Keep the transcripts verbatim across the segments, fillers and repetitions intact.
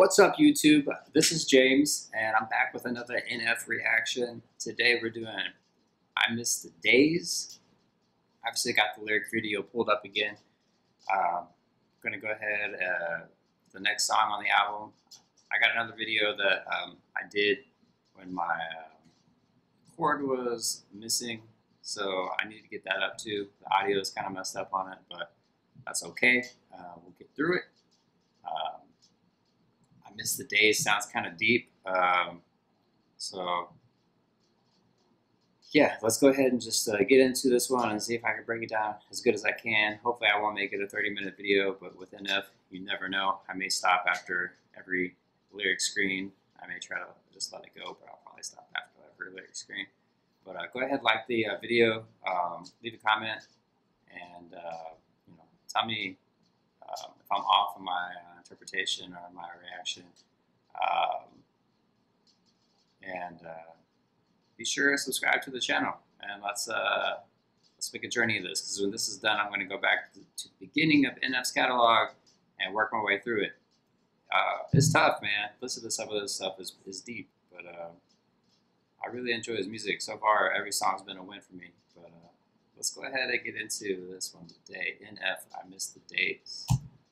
What's up, YouTube? This is James, and I'm back with another N F reaction. Today we're doing I Miss the Days. Obviously got the lyric video pulled up again. Um, I'm gonna go ahead, uh, the next song on the album. I got another video that um, I did when my um, cord was missing, so I need to get that up too. The audio is kind of messed up on it, but that's okay. Uh, we'll get through it. Um, I Miss the Days sounds kind of deep, um, so yeah, let's go ahead and just uh, get into this one and see if I can break it down as good as I can. Hopefully I won't make it a thirty minute video, but with N F, you never know. I may stop after every lyric screen. I may try to just let it go, but I'll probably stop after every lyric screen. But uh, go ahead, like the uh, video, um, leave a comment, and uh, you know, tell me um, if I'm off in my uh, interpretation or my reaction. Um, and uh, be sure to subscribe to the channel, and let's uh, let's make a journey of this. Because when this is done, I'm going to go back to, to the beginning of N F's catalog and work my way through it. Uh, it's tough, man. Listen to some of this stuff is is deep, but uh, I really enjoy his music so far. Every song's been a win for me. But uh, let's go ahead and get into this one today. N F, I Miss the Days.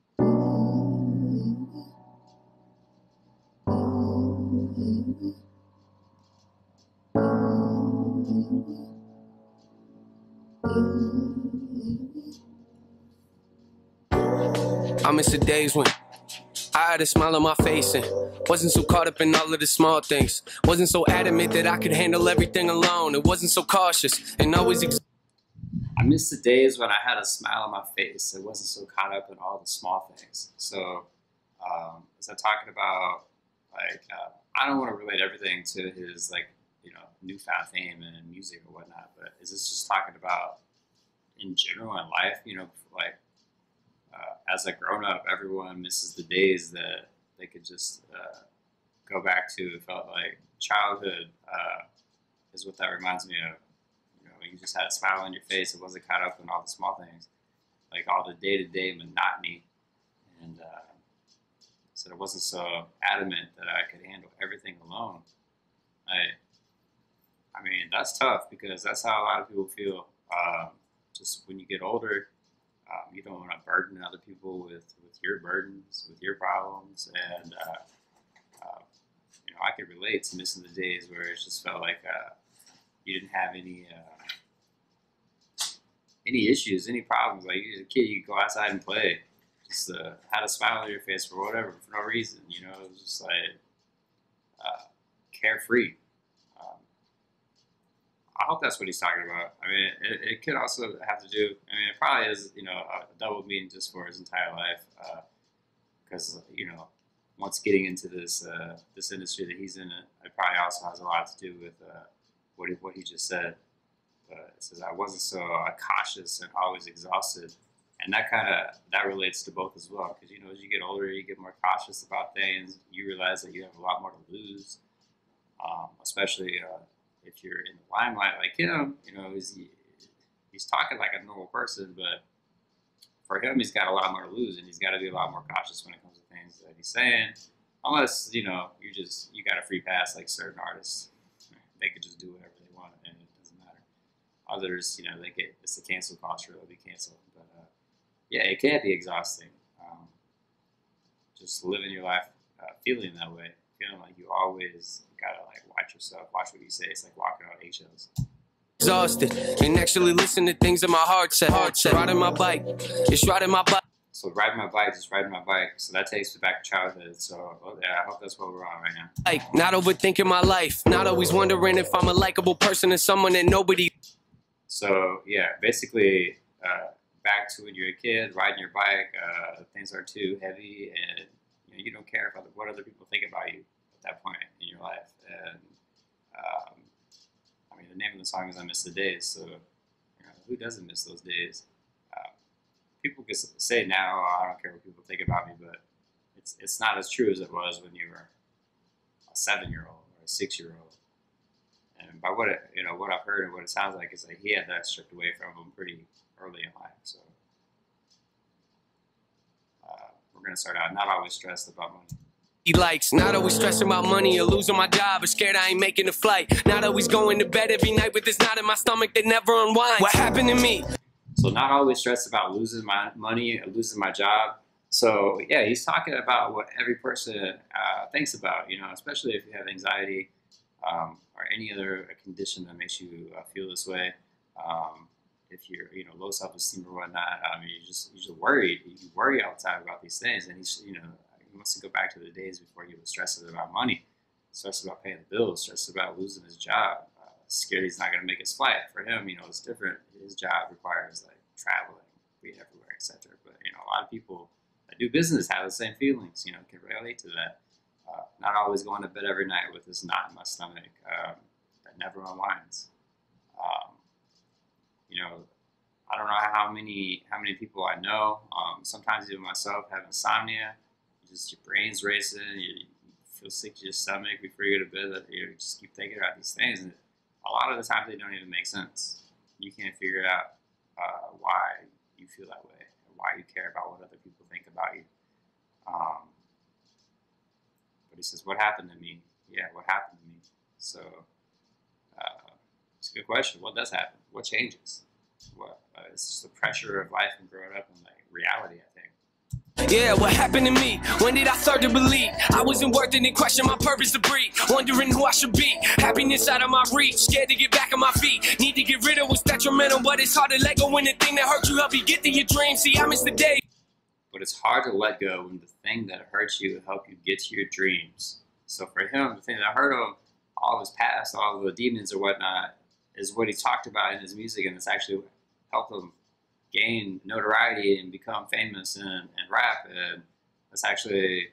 I miss the days when I had a smile on my face and wasn't so caught up in all of the small things. Wasn't so adamant that I could handle everything alone. It wasn't so cautious and always ex I miss the days when I had a smile on my face. It wasn't so caught up in all the small things. So, um, is that talking about, like, uh, I don't want to relate everything to his, like, you know, newfound fame and music or whatnot, but is this just talking about in general in life, you know, like, Uh, as a grown-up, everyone misses the days that they could just uh, go back to. It felt like childhood uh, is what that reminds me of. You know, you just had a smile on your face. It wasn't caught up in all the small things, like all the day-to-day monotony. And uh, so it wasn't so adamant that I could handle everything alone. I, I mean, that's tough because that's how a lot of people feel. Um, just when you get older, Um, you don't want to burden other people with, with your burdens, with your problems, and uh, uh, you know, I could relate to missing the days where it just felt like uh, you didn't have any uh, any issues, any problems. Like you as a kid, you go outside and play, just uh, had a smile on your face for whatever, for no reason. You know, it was just like uh, carefree. Um, I hope that's what he's talking about. I mean, it, it could also have to do, I mean, it probably is, you know, a double meaning just for his entire life. Because, uh, you know, once getting into this uh, this industry that he's in, it probably also has a lot to do with uh, what, he, what he just said. But it says, I wasn't so uh, cautious and always exhausted. And that kind of, that relates to both as well. Because, you know, as you get older, you get more cautious about things. You realize that you have a lot more to lose, um, especially uh, if you're in the limelight like him. You know, he's, he's talking like a normal person, but for him, he's got a lot more to lose, and he's got to be a lot more cautious when it comes to things that he's saying. Unless, you know, you just, you got a free pass like certain artists. They could just do whatever they want, and it doesn't matter. Others, you know, they get, it's the cancel culture, they'll be canceled. But, uh, yeah, it can be exhausting. Um, just living your life uh, feeling that way, feeling like you always gotta like watch yourself, watch what you say. It's like walking on eggshells. exhausted and actually listen to things in my heart set. Heart set. Riding my bike, it's riding my bike. So riding my bike, just riding my bike. So that takes me back to childhood. So well, yeah, I hope that's what we're on right now. Like not overthinking my life, not always wondering if I'm a likable person and someone that nobody. So yeah, basically, uh, back to when you're a kid, riding your bike. Uh, things are too heavy, and you know, you don't care about what other people think about you at that point in your life. And um, I mean, the name of the song is "I Miss the Days." So you know, who doesn't miss those days? Uh, people can say now, oh, "I don't care what people think about me," but it's it's not as true as it was when you were a seven-year-old or a six-year-old. And by what it, you know, what I've heard and what it sounds like is like he had that stripped away from him pretty early in life. So uh, we're gonna start out not always stressed about money. he likes. Not always stressing about money or losing my job or scared I ain't making the flight. Not always going to bed every night with this knot in my stomach that never unwinds. What happened to me? So not always stressed about losing my money or losing my job. So yeah, he's talking about what every person uh, thinks about, you know, especially if you have anxiety um, or any other condition that makes you uh, feel this way. Um, if you're, you know, low self-esteem or whatnot, I mean, you just, you're just worried. You worry all the time about these things. And he's, you know, he wants to go back to the days before he was stressing about money, stressed about paying the bills, stressed about losing his job, uh, scared he's not going to make his flight. For him, you know, it's different. His job requires like traveling, being everywhere, et cetera. But, you know, a lot of people that do business have the same feelings, you know, can relate to that. Uh, not always going to bed every night with this knot in my stomach um, that never unwinds. Um, you know, I don't know how many how many people I know. Um, sometimes even myself have insomnia. Just your brain's racing. You, you feel sick to your stomach before you go to bed. You just keep thinking about these things, and a lot of the time they don't even make sense. You can't figure out uh, why you feel that way, or why you care about what other people think about you. Um, but he says, "What happened to me?" Yeah, what happened to me? So uh, it's a good question. What does happen? What changes? What, uh, it's just the pressure of life and growing up in like reality, I think. Yeah, what happened to me? When did I start to believe I wasn't worth it and question my purpose to breathe? Wondering who I should be, happiness out of my reach, scared to get back on my feet. Need to get rid of what's detrimental, but it's hard to let go when the thing that hurt you help you get to your dreams. See, I miss the day. But it's hard to let go when the thing that hurts you help you get to your dreams. So for him, the thing that hurt him, all of his past, all of the demons or whatnot, is what he talked about in his music, and it's actually helped him gain notoriety and become famous in, in rap. And it's actually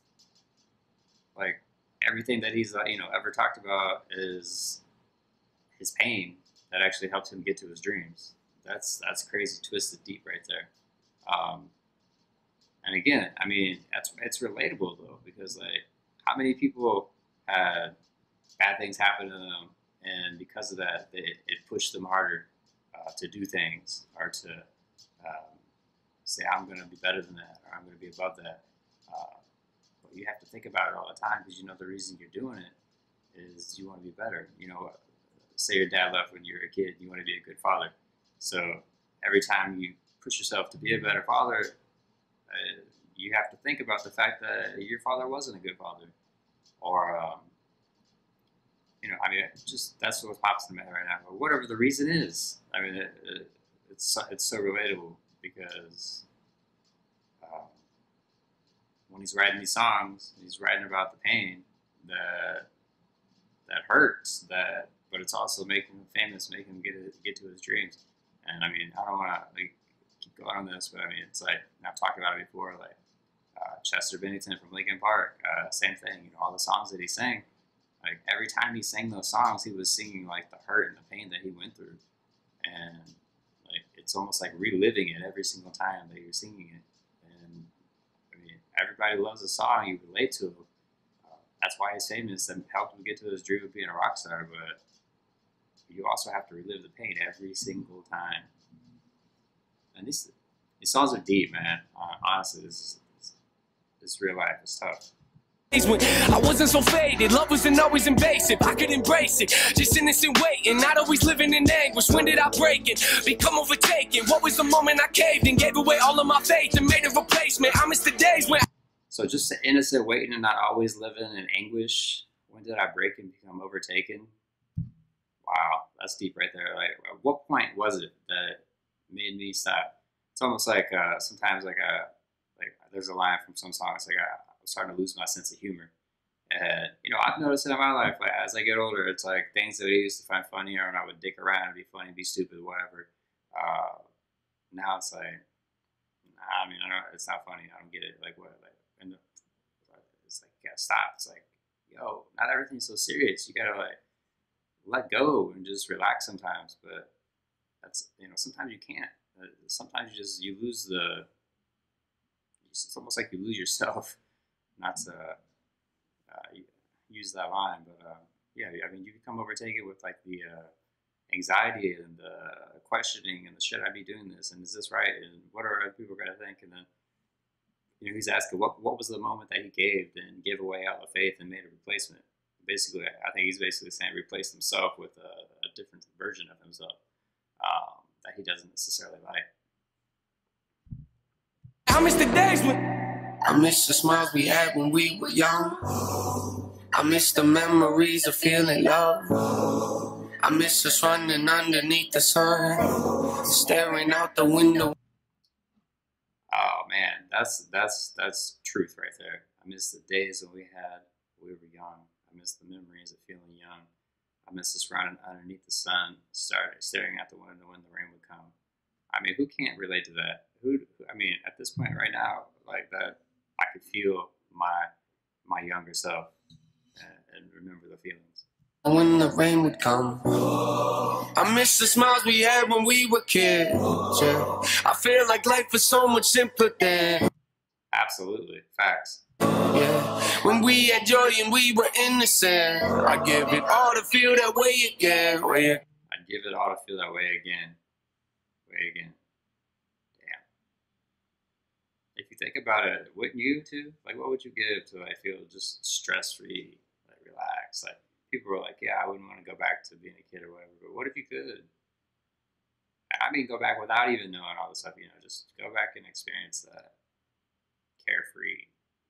like everything that he's you know ever talked about is his pain that actually helped him get to his dreams. That's that's crazy, twisted deep right there. Um, and again, I mean, that's it's relatable though, because like how many people had bad things happen to them, and because of that, they, it pushed them harder uh, to do things or to um, say, I'm going to be better than that, or I'm going to be above that. Uh, but you have to think about it all the time, because you know the reason you're doing it is you want to be better. You know, say your dad left when you were a kid, you want to be a good father. So every time you push yourself to be a better father, uh, you have to think about the fact that your father wasn't a good father. Or, um, you know, I mean, just that's what pops in my head right now. But whatever the reason is, I mean, it, it, it's it's so relatable, because um, when he's writing these songs, he's writing about the pain that that hurts, that, but it's also making him famous, making him get to, get to his dreams. And I mean, I don't want to like keep going on this, but I mean, it's like, and I've talked about it before, like uh, Chester Bennington from Linkin Park, uh, same thing. You know, all the songs that he sang. Like every time he sang those songs, he was singing like the hurt and the pain that he went through, and like it's almost like reliving it every single time that you're singing it. And I mean, everybody loves a song you relate to. Uh, that's why he's famous and helped him get to his dream of being a rock star. But you also have to relive the pain every single time. And these these songs are deep, man. Uh, honestly, this is this real life is tough. When I wasn't so faded, love wasn't always invasive. I could embrace it, just innocent waiting, not always living in anguish. When did I break it? Become overtaken. What was the moment I caved and gave away all of my faith and made a replacement? I miss the days when. So just the innocent waiting and not always living in anguish. When did I break and become overtaken? Wow, that's deep right there. Like, at what point was it that made me stop? It's almost like uh, sometimes like a like there's a line from some songs like a. Starting to lose my sense of humor. And, you know, I've noticed it in my life, like, as I get older, it's like things that I used to find funny, or when I would dick around and be funny, be stupid, whatever. Uh, now it's like, nah, I mean, I don't, it's not funny. I don't get it. Like, what? Like, and it's like, you gotta stop. It's like, yo, not everything's so serious. You gotta, like, let go and just relax sometimes. But that's, you know, sometimes you can't. Sometimes you just, you lose the, it's almost like you lose yourself. Not to uh, use that line, but uh, yeah, I mean, you become overtaken with like the uh, anxiety and the questioning and the should I be doing this, and is this right, and what are other people going to think, and then you know, he's asking what what was the moment that he gave and gave away all the faith and made a replacement. Basically, I think he's basically saying replace himself with a, a different version of himself um, that he doesn't necessarily like. I miss the days when I miss the smiles we had when we were young. I miss the memories of feeling love. I miss us running underneath the sun, staring out the window. Oh man, that's that's that's truth right there. I miss the days when we had when we were young. I miss the memories of feeling young. I miss us running underneath the sun, started staring out the window when the rain would come. I mean, who can't relate to that? Who? I mean, at this point right now, like that, I could feel my my younger self and, and remember the feelings. When the rain would come, I miss the smiles we had when we were kids. Yeah. I feel like life was so much simpler then. Absolutely, facts. Yeah, when we had joy and we were innocent, I give it all to feel that way again. Way I'd give it all to feel that way again. Way again. Damn. If you think about it, wouldn't you too? Like, what would you give to like feel just stress free, like relaxed? Like people were like, yeah, I wouldn't want to go back to being a kid or whatever. But what if you could? I mean, go back without even knowing all this stuff. You know, just go back and experience that carefree.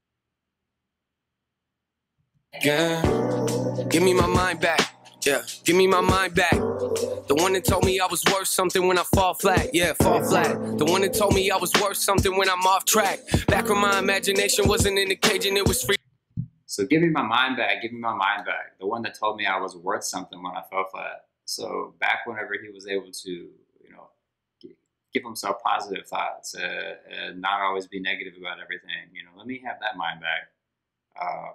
Yeah, give me my mind back. Yeah, give me my mind back. The one that told me I was worth something when I fall flat. Yeah, fall flat. The one that told me I was worth something when I'm off track. Back when my imagination wasn't in the cage and it was free. So give me my mind back. Give me my mind back. The one that told me I was worth something when I fell flat. So back whenever he was able to, you know, give himself positive thoughts uh, and not always be negative about everything. You know, let me have that mind back. Um,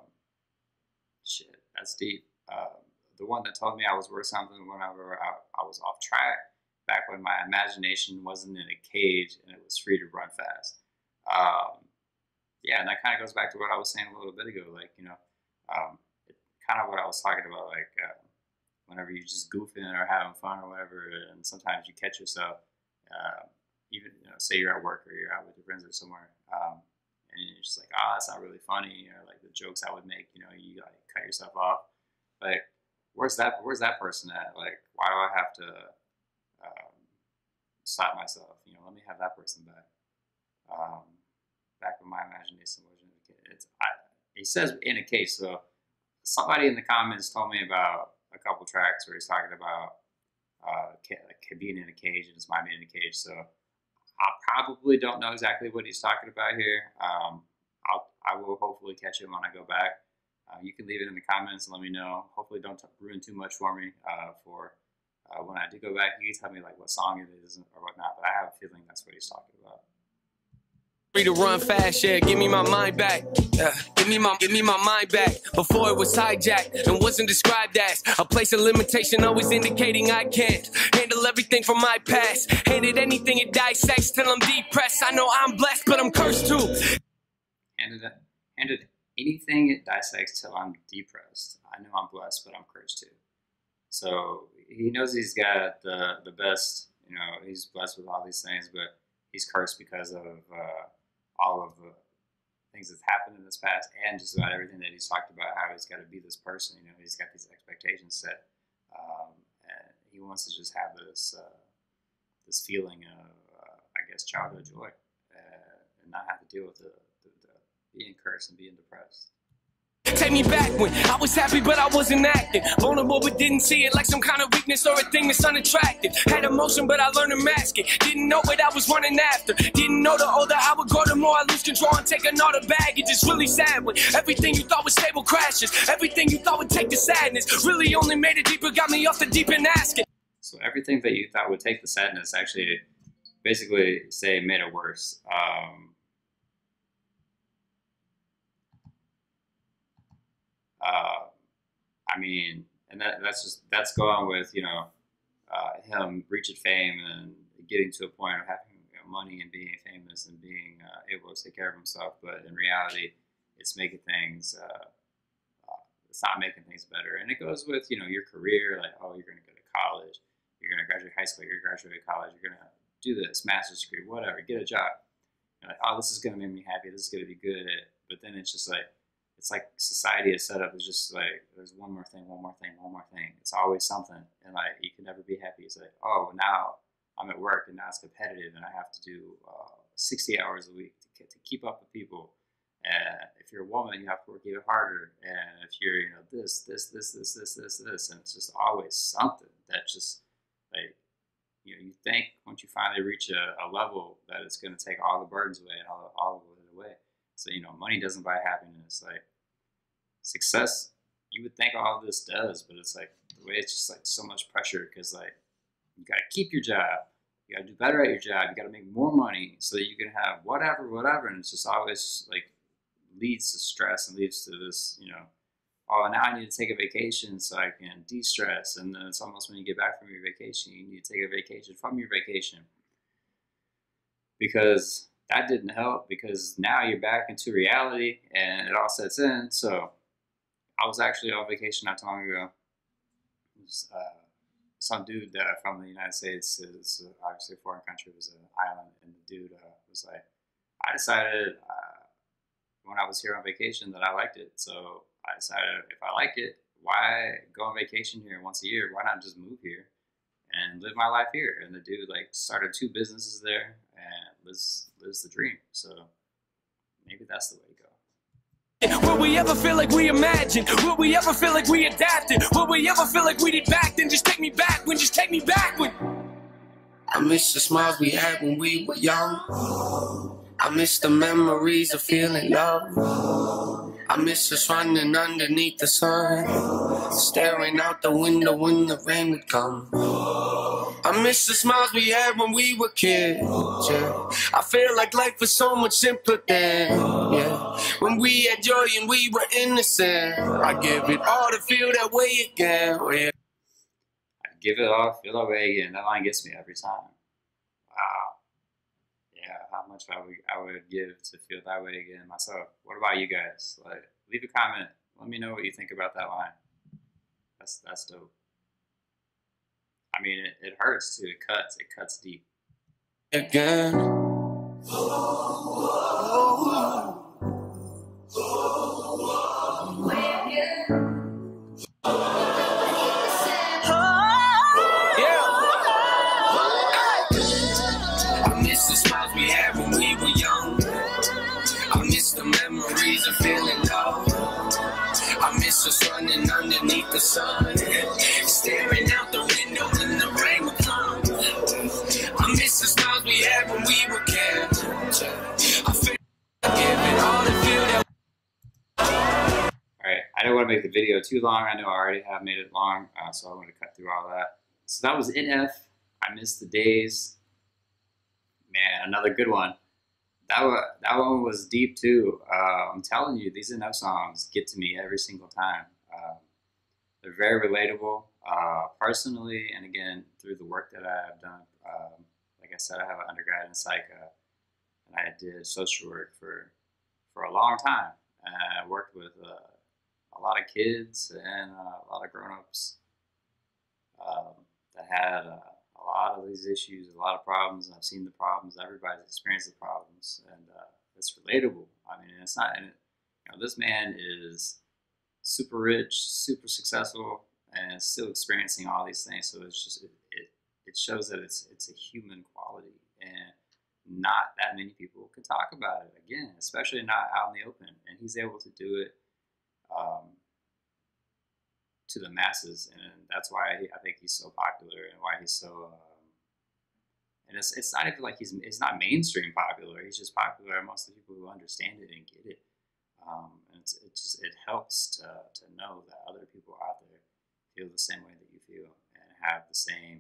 Shit, that's deep. Uh, the one that told me I was worth something whenever I, I was off track, back when my imagination wasn't in a cage and it was free to run fast. Um, yeah, and that kind of goes back to what I was saying a little bit ago. Like, you know, um, it, kind of what I was talking about. Like, uh, whenever you're just goofing or having fun or whatever, and sometimes you catch yourself, uh, even, you know, say you're at work or you're out with your friends or somewhere. Um, And you're just like, oh, that's not really funny, or like the jokes I would make, you know, you like cut yourself off. Like, where's that? Where's that person at? Like, why do I have to um, stop myself? You know, let me have that person back. Um, back when my imagination was in a cage. It's, I, he says in a cage. So somebody in the comments told me about a couple tracks where he's talking about uh, like being in a cage and his mind being in a cage. So I probably don't know exactly what he's talking about here. Um, I'll, I will hopefully catch him when I go back. Uh, you can leave it in the comments and let me know. Hopefully don't t- ruin too much for me uh, for uh, when I do go back. You can tell me like what song it is or whatnot, but I have a feeling that's what he's talking about. Free to run fast, yeah, give me my mind back. Yeah, give me my, give me my mind back. Before it was hijacked and wasn't described as a place of limitation, always indicating I can't handle everything from my past. Handed anything it dissects till I'm depressed. I know I'm blessed, but I'm cursed too. Handed, handed anything it dissects till I'm depressed. I know I'm blessed, but I'm cursed too. So he knows he's got the the best. You know, he's blessed with all these things, but he's cursed because of. Uh, all of the things that's happened in this past and just about everything that he's talked about, how he's got to be this person, you know, he's got these expectations set. Um, and he wants to just have this, uh, this feeling of, uh, I guess, childhood joy uh, and not have to deal with the, the, the being cursed and being depressed. Take me back when I was happy but I wasn't acting. Vulnerable but didn't see it like some kind of weakness or a thing that's unattractive. Had emotion but I learned to mask it. Didn't know what I was running after. Didn't know the older I would grow, the more I lose control and take another baggage. It's really sad when everything you thought was stable crashes. Everything you thought would take the sadness really only made it deeper, got me off the deep end asking. So everything that you thought would take the sadness actually basically say made it worse. Um, Uh, I mean, and that, that's just, that's going with, you know, uh, him reaching fame and getting to a point of having, you know, money and being famous and being uh, able to take care of himself. But in reality, it's making things, uh, uh, it's not making things better. And it goes with, you know, your career, like, oh, you're going to go to college, you're going to graduate high school, you're going to graduate college, you're going to do this, master's degree, whatever, get a job. You're like, oh, this is gonna make me happy. This is gonna be good. But then it's just like it's like society is set up. It's just like there's one more thing, one more thing, one more thing. It's always something, and like you can never be happy. It's like, oh, now I'm at work and now it's competitive, and I have to do uh, sixty hours a week to get, to keep up with people. And if you're a woman, you have to work even harder. And if you're, you know, this, this, this, this, this, this, this, and it's just always something that just like, you know, you think once you finally reach a, a level that it's going to take all the burdens away and all, all of it away. So, you know, money doesn't buy happiness. Like success, you would think all of this does, but it's like the way it's just like so much pressure because like you got to keep your job. You got to do better at your job. You got to make more money so that you can have whatever, whatever. And it's just always like leads to stress and leads to this, you know, oh, now I need to take a vacation so I can de-stress. And then it's almost when you get back from your vacation, you need to take a vacation from your vacation. Because that didn't help because now you're back into reality and it all sets in. So I was actually on vacation not too long ago. It was, uh, some dude uh, from the United States, is uh, obviously a foreign country, it was an island, and the dude uh, was like, I decided uh, when I was here on vacation that I liked it. So I decided if I like it, why go on vacation here once a year? Why not just move here and live my life here? And the dude like started two businesses there and lives lives the dream. So maybe that's the way to go. Will we ever feel like we imagined? Will we ever feel like we adapted? Will we ever feel like we did back then? Just take me back when, just take me back when. I miss the smiles we had when we were young. I miss the memories of feeling love. I miss us running underneath the sun, staring out the window when the rain would come. I miss the smiles we had when we were kids, yeah. I feel like life was so much simpler then, yeah. When we had joy and we were innocent, I give it all to feel that way again, yeah. I give it all, feel that way again. That line gets me every time. Wow. Yeah, how much I would, I would give to feel that way again myself. What about you guys? Like, leave a comment. Let me know what you think about that line. That's, that's dope. I mean, it, it hurts too. It cuts. It cuts deep. Again. I miss the smiles we had when we were young. I miss the memories of feeling love. I miss us running underneath the sun, staring out the window when the rain would come. I miss the smiles we had when we were kids. I feel like giving all to feel that. Alright, I don't want to make the video too long. I know I already have made it long, uh, so I want to cut through all that. So that was N F. I Miss the Days. Man, another good one. That one, that one was deep too. Uh, I'm telling you, these N F songs get to me every single time. Um, they're very relatable, uh, personally, and again, through the work that I have done. Um, like I said, I have an undergrad in psych, uh, and I did social work for for a long time. And I worked with uh, a lot of kids and uh, a lot of grown-ups um, that had uh, a lot of these issues, a lot of problems. I've seen the problems. Everybody's experienced the problems, and uh, it's relatable. I mean, it's not. And it, you know, this man is super rich, super successful, and is still experiencing all these things. So it's just it it, it shows that it's it's a human quality, and not that many people can talk about it. Again, especially not out in the open, and he's able to do it. Um, to the masses, and that's why I think he's so popular and why he's so um, and it's, it's not even like he's it's not mainstream popular. He's just popular amongst the people who understand it and get it, um, and it's, it just it helps to, to know that other people out there feel the same way that you feel and have the same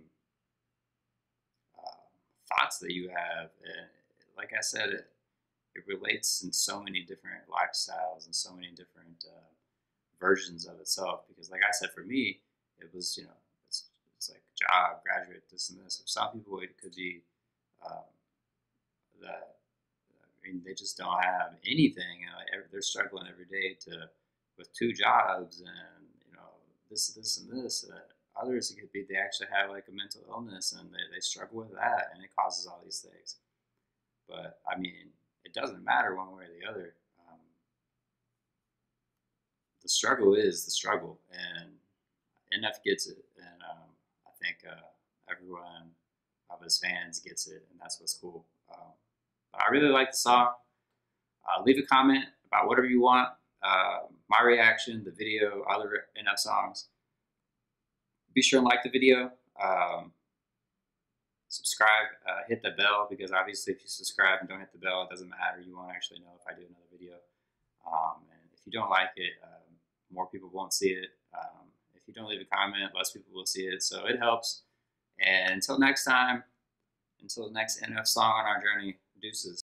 uh, thoughts that you have. And like I said, it, it relates in so many different lifestyles and so many different uh, versions of itself, because like I said, for me, it was, you know, it's, it's like job, graduate, this and this. For some people, it could be um, that, I mean, they just don't have anything, and like, every, they're struggling every day to with two jobs and, you know, this, this, and this. Uh, others, it could be they actually have like a mental illness and they, they struggle with that, and it causes all these things. But I mean, it doesn't matter one way or the other. Um, the struggle is the struggle, and N F gets it, and um, I think uh, everyone of his fans gets it, and that's what's cool. Um, but I really like the song. Uh, leave a comment about whatever you want. Uh, my reaction, the video, other N F songs. Be sure and like the video. Um, subscribe, uh, hit the bell, because obviously if you subscribe and don't hit the bell, it doesn't matter. You won't actually know if I do another video. Um, and if you don't like it, um, more people won't see it. Um, if you don't leave a comment, less people will see it. So it helps. And until next time, until the next N F song on our journey, deuces.